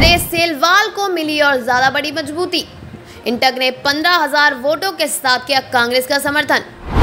Naresh cell wall को मिली और ज्यादा बड़ी मजबूती। इंटक ने 15,000 वोटों के साथ किया कांग्रेस का समर्थन।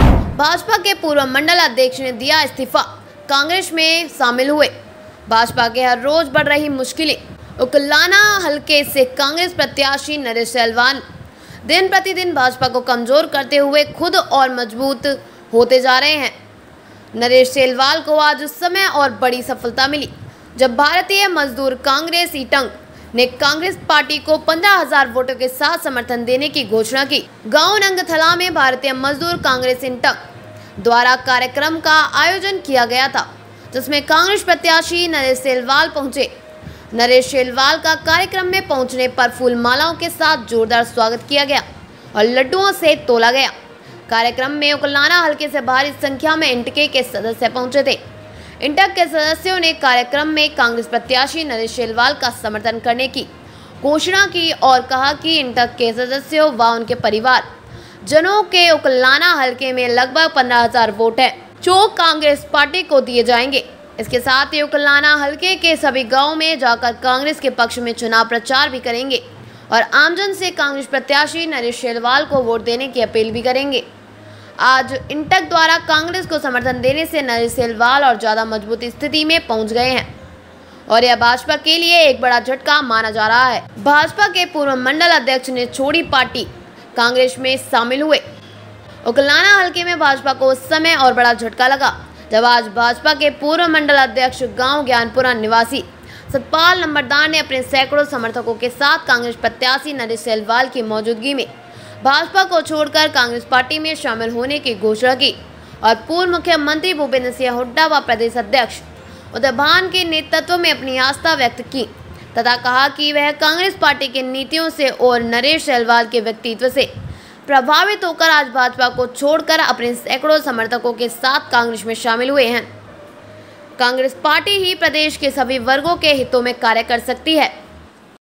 भाजपा के पूर्व मंडल अध्यक्ष ने दिया इस्तीफा, कांग्रेस में शामिल हुए। भाजपा के हर रोज बढ़ रही मुश्किलें। उकलाना हलके से कांग्रेस प्रत्याशी नरेश सेलवाल दिन प्रतिदिन भाजपा को कमजोर करते हुए खुद और मजबूत होते जा रहे हैं। नरेश सेलवाल को आज उस समय और बड़ी सफलता मिली जब भारतीय मजदूर कांग्रेस ईटंग ने कांग्रेस पार्टी को 15,000 वोटों के साथ समर्थन देने की घोषणा की। गांव नंगथला में भारतीय मजदूर कांग्रेस ईटंग द्वारा कार्यक्रम का आयोजन किया गया था, जिसमें कांग्रेस प्रत्याशी नरेश सेलवाल पहुंचे। नरेश सेलवाल का कार्यक्रम में पहुंचने पर फूल मालाओं के साथ जोरदार स्वागत किया गया और लड्डुओं से तोला गया। कार्यक्रम में उकलाना हल्के से भारी संख्या में इंटके के सदस्य पहुंचे थे। इंटक के सदस्यों ने कार्यक्रम में कांग्रेस प्रत्याशी नरेश सेलवाल का समर्थन करने की घोषणा की और कहा कि इंटक के सदस्यों व उनके परिवार जनों के उकलाना हल्के में लगभग 15,000 वोट हैं, जो कांग्रेस पार्टी को दिए जाएंगे। इसके साथ ही उकलाना हल्के के सभी गाँव में जाकर कांग्रेस के पक्ष में चुनाव प्रचार भी करेंगे और आमजन से कांग्रेस प्रत्याशी नरेश सेलवाल को वोट देने की अपील भी करेंगे। आज इंटक द्वारा कांग्रेस को समर्थन देने से नरेश सेलवाल और ज्यादा मजबूत स्थिति में पहुंच गए हैं और यह भाजपा के लिए एक बड़ा झटका माना जा रहा है। भाजपा के पूर्व मंडल अध्यक्ष ने छोड़ी पार्टी, कांग्रेस में शामिल हुए। उकलाना हल्के में भाजपा को उस समय और बड़ा झटका लगा जब आज भाजपा के पूर्व मंडल अध्यक्ष गांव ज्ञानपुरा निवासी सतपाल नंबरदार ने अपने सैकड़ों समर्थकों के साथ कांग्रेस प्रत्याशी नरेश सेलवाल की मौजूदगी में भाजपा को छोड़कर कांग्रेस पार्टी में शामिल होने की घोषणा की और पूर्व मुख्यमंत्री भूपेंद्र सिंह हुड्डा व प्रदेश अध्यक्ष उदय भान के नेतृत्व में अपनी आस्था व्यक्त की तथा कहा कि वह कांग्रेस पार्टी की नीतियों से और नरेश सेलवाल के व्यक्तित्व से प्रभावित होकर आज भाजपा को छोड़कर अपने सैकड़ों समर्थकों के साथ कांग्रेस में शामिल हुए हैं। कांग्रेस पार्टी ही प्रदेश के सभी वर्गों के हितों में कार्य कर सकती है।